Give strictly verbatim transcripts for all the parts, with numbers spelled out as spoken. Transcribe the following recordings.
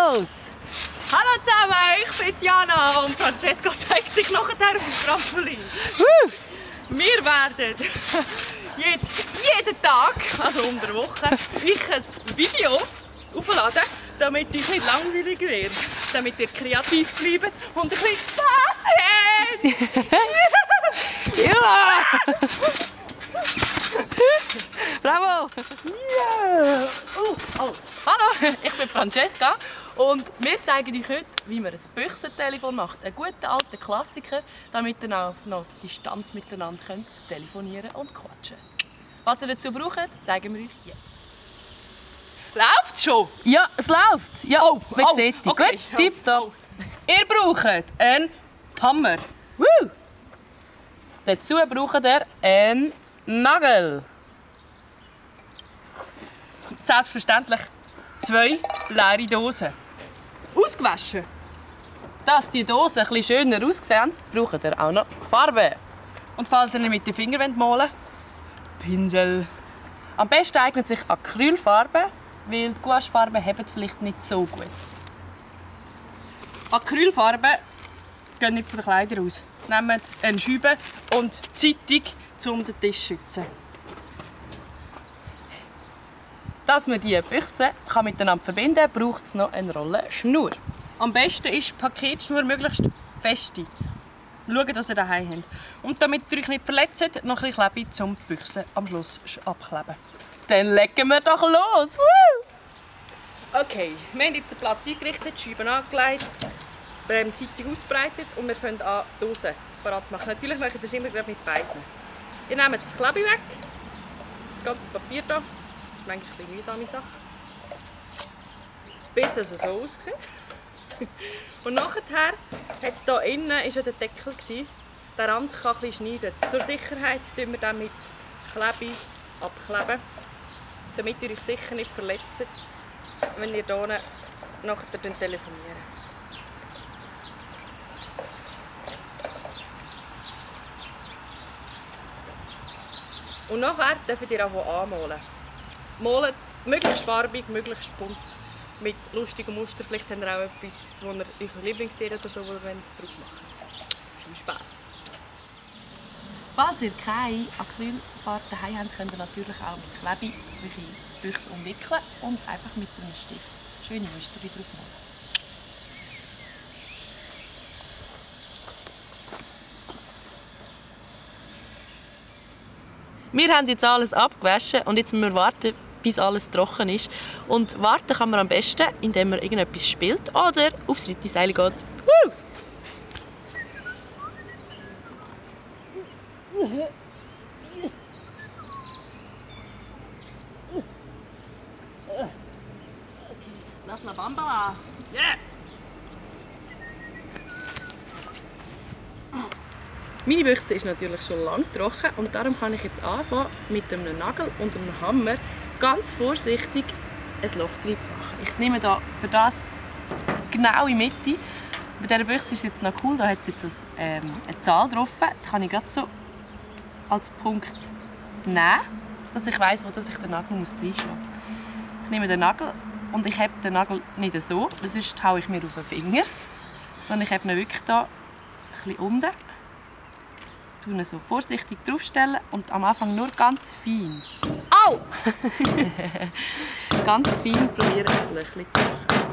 los! Hallo zusammen, ich bin Jana und Francesco zeigt sich nachher auf dem Trampolin. Woo! Wir werden jetzt jeden Tag, also unter der Woche, ich ein Video aufladen, damit es nicht langweilig wird, damit ihr kreativ bleibt und ein bisschen Spaß habt. Ja! Bravo! Yeah. Oh, oh. Hallo, ich bin Francesca und wir zeigen euch heute, wie man ein Büchsentelefon macht. Ein guter alter Klassiker, damit ihr auf noch Distanz miteinander könnt telefonieren und quatschen. Was ihr dazu braucht, zeigen wir euch jetzt. Läuft's schon? Ja, es läuft. Ja, oh, man oh, sieht die. okay. Gut, tipptopp. Oh. Ihr braucht einen Hammer. Woo! Dazu braucht ihr einen Nagel. Selbstverständlich zwei leere Dosen. Ausgewaschen. Dass die Dosen etwas schöner aussehen, braucht ihr auch noch Farbe. Und falls ihr nicht mit den Fingern malen wollt, Pinsel. Am besten eignet sich Acrylfarbe, weil die Gouachefarben haben vielleicht nicht so gut. Acrylfarben gehen nicht von den Kleidern aus. Nehmt eine Scheibe und Zeitung, um den Tisch zu schützen. Dass man diese Büchse kann miteinander verbinden kann, braucht es noch eine Rolle Schnur. Am besten ist die Paketschnur möglichst feste. Schaut, dass ihr daheim habt. Und damit ihr euch nicht verletzt, noch ein bisschen Klebe, um die Büchse am Schluss abzukleben. Dann legen wir doch los! Woo! Okay, wir haben jetzt den Platz eingerichtet, die Scheiben angelegt, die Zeitung ausgebreitet und wir fangen an, die Dosen parat zu machen. Natürlich mache ich das immer mit beiden. Ihr nehmt das Klebe weg, das ganze Papier hier. Das ist manchmal eine mühsame Sache. Bis es so aussieht. Und nachher hat es hier innen ist ja der Deckel. Der Rand kann ein bisschen schneiden. Zur Sicherheit tun wir dann mit Klebe abkleben, damit ihr euch sicher nicht verletzt, wenn ihr hier nachher telefoniert. Und nachher dürft ihr auch anmalen. Malt es möglichst farbig, möglichst bunt, mit lustigen Mustern. Vielleicht habt ihr auch etwas, wo ihr euer Lieblingstier oder so drauf machen wollt. Viel Spass! Falls ihr keine Acrylfarbe daheim habt, könnt ihr natürlich auch mit Klebe eure Büchse umwickeln und einfach mit einem Stift schöne Muster drauf malen. Wir haben jetzt alles abgewaschen und jetzt müssen wir warten, bis alles trocken ist. Und warten kann man am besten, indem man irgendetwas spielt oder aufs Rittiseil geht. Woo! Lass la Bambala! Yeah! Meine Büchse ist natürlich schon lange trocken und darum kann ich jetzt anfangen, mit einem Nagel und einem Hammer ganz vorsichtig ein Loch drin zu machen. Ich nehme da für das genau in die Mitte. Bei dieser Büchse ist es jetzt noch cool, da hat es jetzt so, ähm, eine Zahl drauf. Die kann ich gerade so als Punkt nehmen, dass ich weiss, wo ich den Nagel reinschlagen muss. Ich nehme den Nagel und ich habe den Nagel nicht so, sonst haue ich mir auf den Finger, sondern ich habe ihn wirklich hier ein bisschen unten. Ich ihn so vorsichtig draufstellen und am Anfang nur ganz fein. Au! Ganz fein probieren, ein Löchchen zu machen.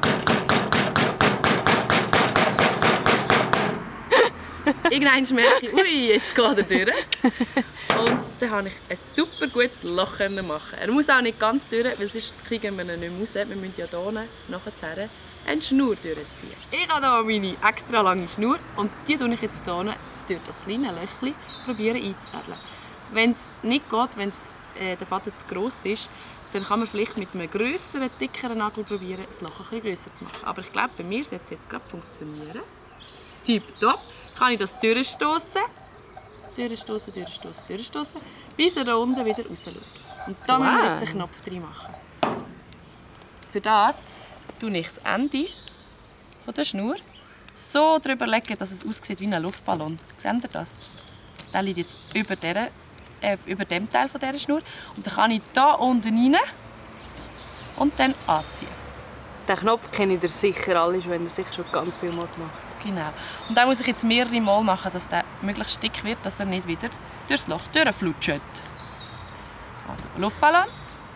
Irgendwann merke ich, ui, jetzt geht er durch. Und dann kann ich ein super gutes Loch machen. Er muss auch nicht ganz durch, weil sonst kriegen wir ihn nicht mehr raus. Wir müssen ja hier nachher eine Schnur durchziehen. Ich habe hier meine extra lange Schnur und die tue ich jetzt hier durch das kleine Löchchen probieren einzufädeln. Wenn es nicht geht, wenn es, äh, der Faden zu gross ist, dann kann man vielleicht mit einem grösseren, dickeren Nagel probieren, das Loch ein bisschen grösser zu machen. Aber ich glaube, bei mir sollte es jetzt gerade funktionieren. Tipptopp. Kann ich das durchstoßen, durchstoßen, durchstoßen, durchstoßen, bis er da unten wieder raus schaut. Und da wow. müssen wir jetzt einen Knopf drin machen. Für das tue ich das Ende von der Schnur so drüber legen, dass es aussieht wie ein Luftballon. Seht ihr das? Das Teil liegt jetzt über, der, äh, über dem Teil von dieser Schnur. Und dann kann ich hier unten rein und dann anziehen. Den Knopf kennt ihr sicher alle, wenn ihr sicher schon ganz viel Mal gemacht. Genau. Und den muss ich jetzt mehrere Mal machen, dass der möglichst dick wird, dass er nicht wieder durchs Loch durchflutscht. Also Luftballon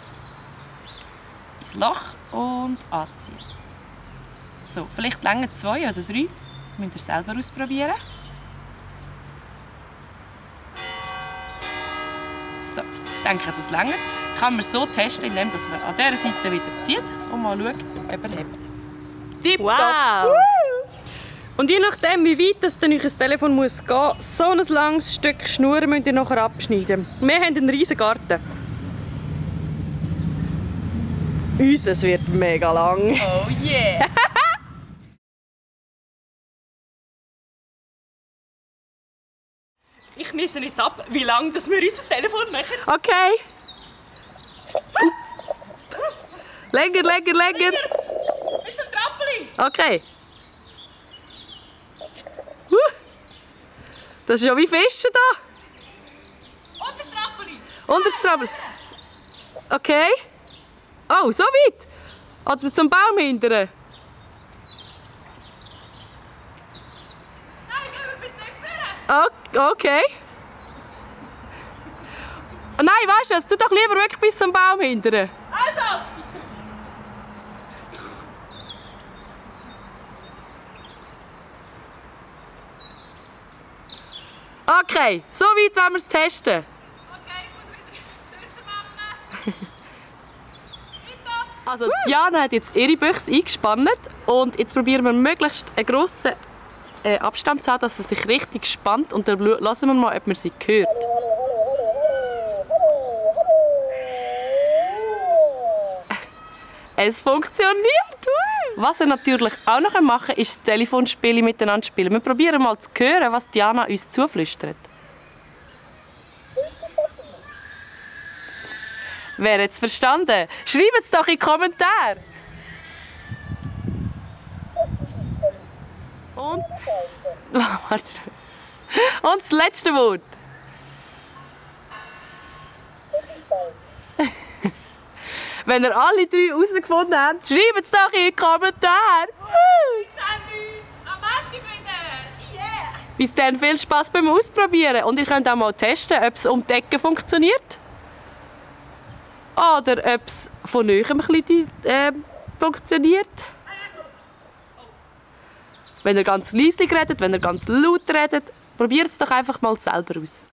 ins Loch und anziehen. So, vielleicht länger zwei oder drei. Müsst ihr selber ausprobieren. So, ich denke, das länger. Das kann man so testen, indem man an dieser Seite wieder zieht und mal schaut, ob er hebt. Tipptopp! Wow! Und je nachdem, wie weit das dann euer Telefon muss gehen, so ein langes Stück Schnur müsst ihr nachher abschneiden. Wir haben einen riesen Garten. Unseres wird mega lang. Oh yeah! Ich messe jetzt ab, wie lange wir unser Telefon machen. Okay. Länger, länger, länger. Bis zum Trampolin. Okay. Huh. Das ist ja wie Fischen da. Und das Trampolin. Und das Trampolin. Okay. Oh, so weit. Oder zum Baum hindern. Nein, gehen wir bis nicht vorne. Okay. Oh nein, weißt du was? Tu doch lieber wirklich bis zum Baum hindern. Also. Okay, so weit wollen wir es testen. Okay, ich muss wieder Stütze machen. Also Diana hat jetzt ihre Büchse eingespannt und jetzt probieren wir möglichst einen grossen äh, Abstand zu haben, dass sie sich richtig spannt und dann lassen wir mal, ob man sie hört. Es funktioniert! Was wir natürlich auch noch machen können, ist das Telefonspiel miteinander spielen. Wir probieren mal zu hören, was Diana uns zuflüstert. Wer hat es verstanden? Schreibt es doch in die Kommentare! Und? Warte. Und das letzte Wort. Wenn ihr alle drei herausgefunden habt, schreibt es doch in die Kommentare! Wir sehen uns am Montag wieder. Yeah! Bis dann viel Spass beim Ausprobieren. Und ihr könnt auch mal testen, ob es um die Ecke funktioniert. Oder ob es von nahem ein bisschen äh, funktioniert. Wenn ihr ganz leise redet, wenn ihr ganz laut redet, probiert es doch einfach mal selber aus.